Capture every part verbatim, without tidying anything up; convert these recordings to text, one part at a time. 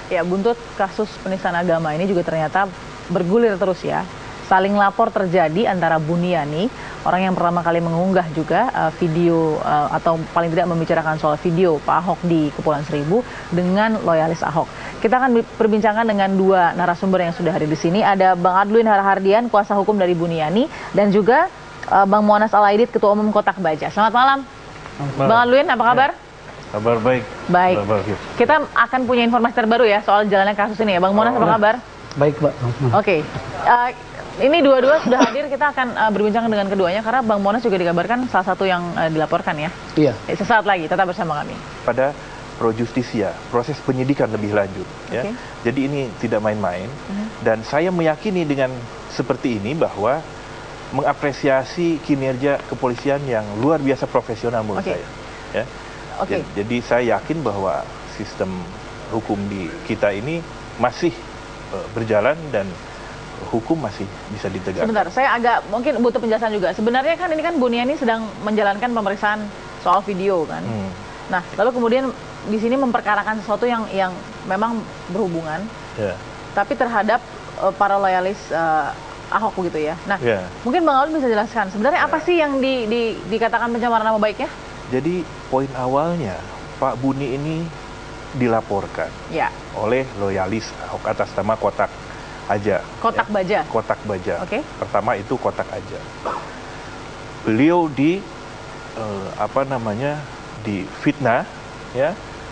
Ya, buntut kasus penistaan agama ini juga ternyata bergulir terus ya. Saling lapor terjadi antara Buniani, orang yang pertama kali mengunggah juga uh, video uh, atau paling tidak membicarakan soal video Pak Ahok di Kepulauan Seribu dengan loyalis Ahok. Kita akan perbincangkan dengan dua narasumber yang sudah hadir di sini. Ada Bang Adluin Harhardian, kuasa hukum dari Buniani, dan juga uh, Bang Mu'annas Alaidit, Ketua Umum Kotak Baja. Selamat malam. Malam. Bang Adluin, apa kabar? Ya. Kabar baik. Baik. Kabar baik. Kita akan punya informasi terbaru ya soal jalannya kasus ini ya. Bang Mu'annas, apa kabar? Baik, Pak. Oke. Okay. Uh, ini dua-dua sudah hadir, kita akan uh, berbincang dengan keduanya karena Bang Mu'annas juga dikabarkan salah satu yang uh, dilaporkan ya. Iya. Sesaat lagi, tetap bersama kami. Pada pro justisia, proses penyidikan lebih lanjut. Okay. Ya. Jadi ini tidak main-main. Uh-huh. Dan saya meyakini dengan seperti ini bahwa mengapresiasi kinerja kepolisian yang luar biasa profesional menurut okay. saya. Ya. Okay. Jadi saya yakin bahwa sistem hukum di kita ini masih uh, berjalan dan hukum masih bisa ditegakkan. Sebentar, saya agak mungkin butuh penjelasan juga. Sebenarnya kan ini kan Buniani sedang menjalankan pemeriksaan soal video kan. Hmm. Nah, lalu kemudian di sini memperkarakan sesuatu yang yang memang berhubungan, yeah. tapi terhadap uh, para loyalis uh, Ahok begitu ya. Nah, yeah. mungkin Bang Alun bisa jelaskan sebenarnya yeah. apa sih yang di, di, dikatakan pencemaran nama baiknya? Jadi poin awalnya Pak Buni ini dilaporkan ya. oleh loyalis Ahok atas nama Kotak Aja. Kotak ya. Baja. Kotak Baja. Okay. Pertama itu Kotak Aja. Beliau di eh, apa namanya difitnah, ya,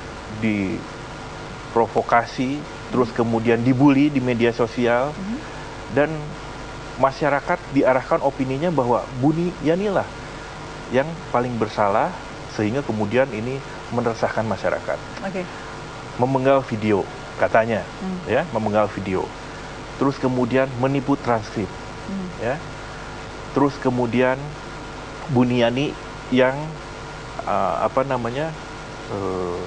diprovokasi, terus kemudian dibully di media sosial, mm-hmm. dan masyarakat diarahkan opininya bahwa Buniani lah yang paling bersalah, sehingga kemudian ini meresahkan masyarakat. Okay. Memenggal video katanya, hmm. ya, memenggal video. Terus kemudian menipu transkrip, hmm. ya. Terus kemudian Buniani yang uh, apa namanya uh,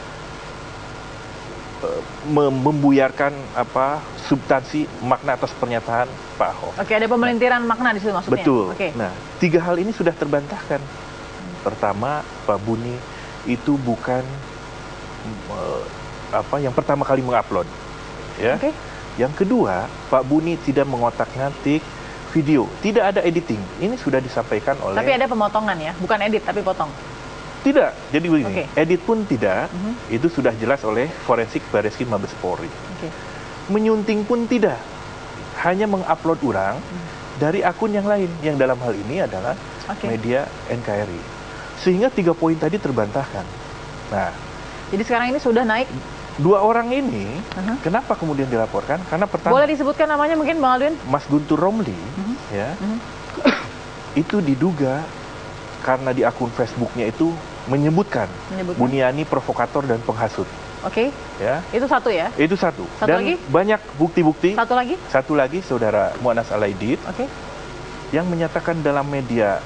uh, membuyarkan apa substansi makna atas pernyataan Pak Ahok. Oke, ada pemelintiran nah, makna di situ maksudnya. Betul. Oke. Nah, tiga hal ini sudah terbantahkan. Pertama, Pak Buni itu bukan uh, apa yang pertama kali mengupload, ya. Okay. Yang kedua, Pak Buni tidak mengotak-ngatik video, tidak ada editing. Ini sudah disampaikan oleh. Tapi ada pemotongan ya, bukan edit tapi potong. Tidak. Jadi begini, okay. edit pun tidak. Uh-huh. Itu sudah jelas oleh forensik Bareskrim Mabes Polri. Okay. Menyunting pun tidak, hanya mengupload ulang uh-huh. dari akun yang lain, yang dalam hal ini adalah okay. media N K R I. Sehingga tiga poin tadi terbantahkan. Nah, jadi sekarang ini sudah naik. Dua orang ini, uh-huh. kenapa kemudian dilaporkan? Karena pertama. Boleh disebutkan namanya mungkin, Bang Adluin? Mas Guntur Romli, uh-huh. ya, uh-huh. itu diduga karena di akun Facebooknya itu menyebutkan, menyebutkan Buniani provokator dan penghasut. Oke. Okay. Ya. Itu satu ya? Itu satu. Satu dan lagi? Banyak bukti-bukti. Satu lagi? Satu lagi, Saudara Mu'annas Alaidit, okay. yang menyatakan dalam media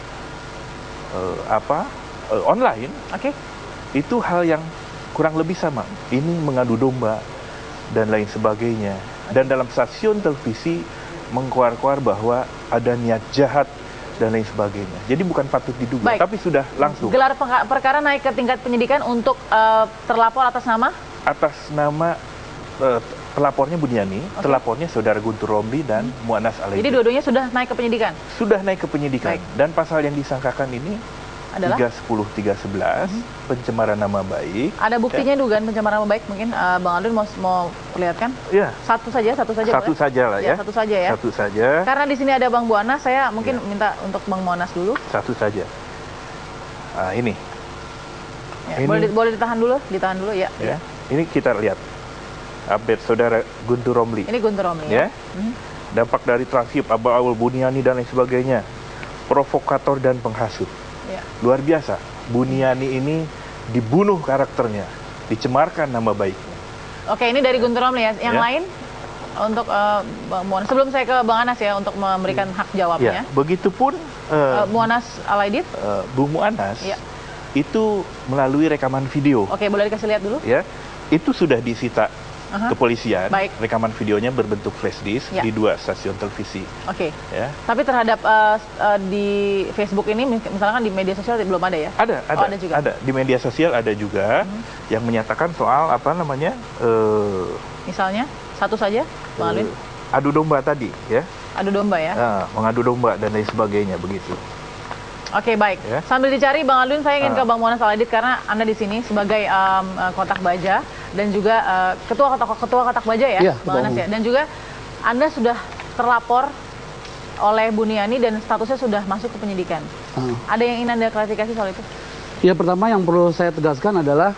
uh, apa uh, online, okay. itu hal yang kurang lebih sama. Ini mengadu domba dan lain sebagainya. Dan dalam stasiun televisi mengkuar-kuar bahwa ada niat jahat dan lain sebagainya. Jadi bukan patut diduga, baik. Tapi sudah langsung. Gelar perkara naik ke tingkat penyidikan untuk uh, terlapor atas nama? Atas nama uh, pelapornya Buniani, okay. terlapornya Saudara Guntur Romli dan hmm. Mu'annas Alaidit. Jadi dua-duanya sudah naik ke penyidikan? Sudah naik ke penyidikan. Baik. Dan pasal yang disangkakan ini adalah tiga sepuluh tiga sebelas uh-huh. pencemaran nama baik. Ada buktinya ya. Dugaan pencemaran nama baik mungkin uh, Bang Adluin mau mau perlihatkan? Ya. Satu saja, satu saja. Satu boleh? saja lah ya. ya. Satu saja ya. Satu saja. Karena di sini ada Bang Mu'annas, saya mungkin ya. minta untuk Bang Mu'annas dulu. Satu saja. Nah, ini. Ya, ini. Boleh boleh ditahan dulu, ditahan dulu ya. Ya. Ini kita lihat update Saudara Guntur Romli. Ini Guntur Romli ya. ya. Hmm. Dampak dari transkrip abal-abal Buniani dan lain sebagainya. Provokator dan penghasut. Ya. Luar biasa. Buniani ini dibunuh karakternya, dicemarkan nama baiknya. Oke, ini dari Guntur Romli ya. Yang ya. lain untuk uh, Bang Mu'annas. Sebelum saya ke Bang Anas ya untuk memberikan hak jawabnya. Ya. Begitupun uh, uh, Mu'annas Alaidit, uh, Bu Mu'annas, ya. itu melalui rekaman video. Oke, boleh dikasih lihat dulu? Ya, itu sudah disita Aha. kepolisian. Baik. Rekaman videonya berbentuk flash disk Ya. di dua stasiun televisi. Oke. Ya. Tapi terhadap uh, uh, di Facebook ini, misalkan di media sosial belum ada ya? Ada, ada, Oh, ada juga. ada. Di media sosial ada juga Hmm. yang menyatakan soal apa namanya eh, Misalnya, satu saja, Bang Alwin. eh, adu domba tadi, ya, Adu domba ya? Ah, mengadu domba dan lain sebagainya begitu. Oke, baik. Ya. Sambil dicari, Bang Alwin, saya ingin Ah. ke Bang Muanas Al-Aidit karena Anda di sini sebagai um, uh, Kotak Baja dan juga uh, ketua Kotak Ketua Kotak Baja ya, Iya, Bang Anas betul. ya. Dan juga Anda sudah terlapor oleh Buniani dan statusnya sudah masuk ke penyidikan. Ah. Ada yang ingin Anda klarifikasi soal itu? Ya, pertama yang perlu saya tegaskan adalah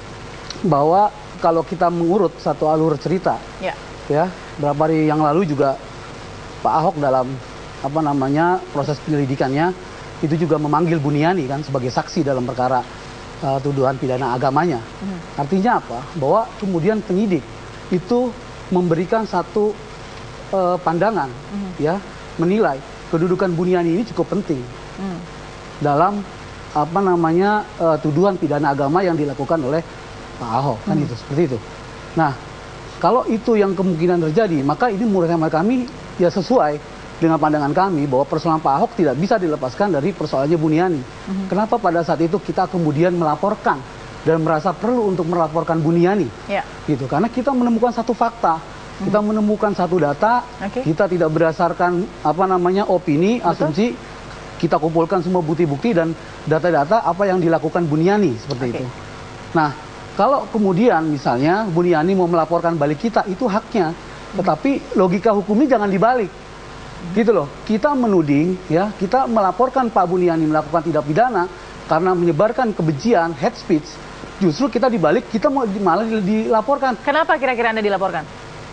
bahwa kalau kita mengurut satu alur cerita, Ya. ya, beberapa hari yang lalu juga Pak Ahok dalam apa namanya proses penyelidikannya itu juga memanggil Buniani kan sebagai saksi dalam perkara uh, tuduhan pidana agamanya. Mhm. Artinya apa? Bahwa kemudian penyidik itu memberikan satu uh, pandangan, Mhm. ya, menilai kedudukan Buniani ini cukup penting Hmm. dalam apa namanya uh, tuduhan pidana agama yang dilakukan oleh Pak Ahok kan Hmm. itu seperti itu. Nah, kalau itu yang kemungkinan terjadi, maka ini menurut hemat kami ya sesuai dengan pandangan kami bahwa persoalan Pak Ahok tidak bisa dilepaskan dari persoalannya Buniani. Mhm. Kenapa pada saat itu kita kemudian melaporkan dan merasa perlu untuk melaporkan Buniani? Ya. Gitu, karena kita menemukan satu fakta, kita menemukan satu data, Oke. kita tidak berdasarkan apa namanya opini, Betul. asumsi, kita kumpulkan semua bukti-bukti dan data-data apa yang dilakukan Buniani seperti Oke. itu. Nah, kalau kemudian misalnya Buniani mau melaporkan balik kita, itu haknya, tetapi logika hukumnya jangan dibalik. Gitu loh, kita menuding, ya, kita melaporkan Pak Buniani melakukan tindak pidana karena menyebarkan kebencian, hate speech. Justru kita dibalik, kita mau malah dilaporkan. Kenapa kira-kira Anda dilaporkan?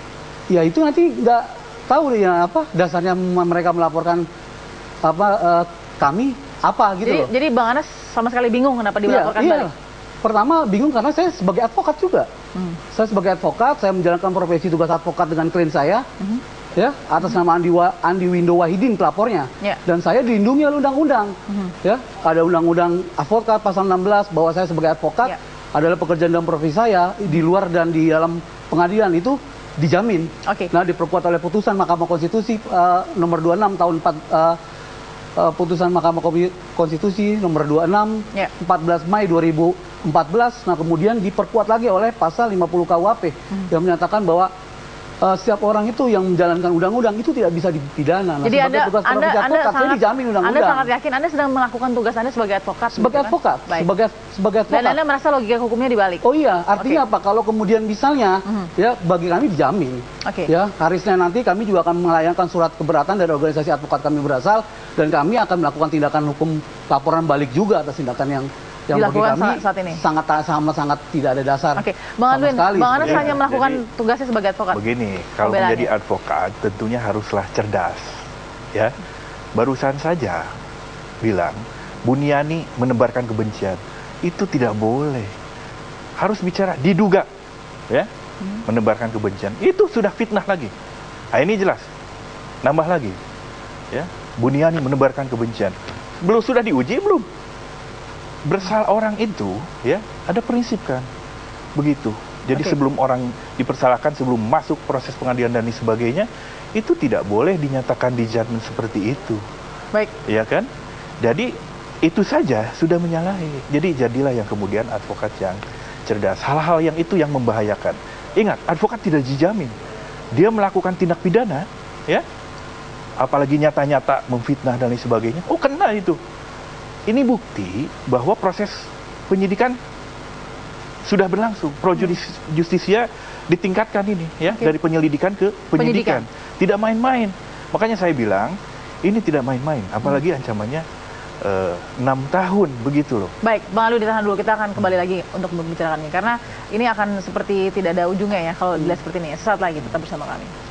Ya itu nanti nggak tahu ya apa dasarnya mereka melaporkan apa eh, kami apa gitu Jadi, loh. jadi Bang Anas sama sekali bingung kenapa dilaporkan Iya, iya. balik? Pertama bingung karena saya sebagai advokat juga. Hmm. Saya sebagai advokat, saya menjalankan profesi tugas advokat dengan klien saya. Mhm. Ya, atas nama Andi, Wa, Andi Windo Wahidin pelapornya. Ya. Dan saya dilindungi oleh undang-undang. Mhm. Ya, ada undang-undang advokat pasal enam belas bahwa saya sebagai advokat Ya. adalah pekerjaan dan profesi saya di luar dan di dalam pengadilan itu dijamin. Oke. Nah, diperkuat oleh putusan Mahkamah Konstitusi eh, nomor dua puluh enam tahun empat eh, eh, putusan Mahkamah Komi- Konstitusi nomor dua puluh enam Ya. empat belas Mei dua ribu empat belas. Nah, kemudian diperkuat lagi oleh pasal lima puluh K U H P yang menyatakan bahwa Uh, setiap orang itu yang menjalankan undang-undang itu tidak bisa dipidana. Nah, Jadi sebagai Anda, tugas anda, profesi anda advokat, saya sangat, dijamin Anda undang-undang. sangat yakin Anda sedang melakukan tugas Anda sebagai advokat. Sebagai begitu kan? advokat, Baik. sebagai sebagai advokat. Dan Anda merasa logika hukumnya dibalik. Oh iya, artinya apa? Kalau kemudian misalnya, Mhm. ya bagi kami dijamin. Oke. Ya, hari Senin nanti kami juga akan melayangkan surat keberatan dari organisasi advokat kami berasal dan kami akan melakukan tindakan hukum laporan balik juga atas tindakan yang yang bagi Dilakukan kami saat- saat ini? sangat sama sangat tidak ada dasar. Oke, Bang sama Alwin, sekali Bang Anas seperti hanya itu. melakukan Jadi- tugasnya sebagai advokat. Begini, kalau Pembelaannya. menjadi advokat tentunya haruslah cerdas, ya. Barusan saja bilang Buniani menebarkan kebencian, itu tidak boleh. Harus bicara diduga, ya, menebarkan kebencian. Itu sudah fitnah lagi. Nah, ini jelas. Nambah lagi, ya. Buniani menebarkan kebencian. Belum sudah diuji belum? Bersalah orang itu, ya, ada prinsip kan, begitu. Jadi Oke. sebelum orang dipersalahkan, sebelum masuk proses pengadilan dan lain sebagainya, itu tidak boleh dinyatakan dijamin seperti itu, Baik. ya kan? Jadi itu saja sudah menyalahi. Jadi jadilah yang kemudian advokat yang cerdas. Hal-hal yang itu yang membahayakan. Ingat, advokat tidak dijamin. Dia melakukan tindak pidana, ya, apalagi nyata-nyata memfitnah dan lain sebagainya. Oh, kena itu. Ini bukti bahwa proses penyidikan sudah berlangsung. Pro juris- justisia ditingkatkan ini, ya, Oke. dari penyelidikan ke penyidikan. Tidak main-main. Makanya saya bilang ini tidak main-main. Apalagi ancamannya eh, enam tahun begitu loh. Baik, Bang Alwin ditahan dulu. Kita akan kembali lagi untuk membicarakan ini. Karena ini akan seperti tidak ada ujungnya ya kalau dilihat seperti ini. Sesaat lagi tetap bersama kami.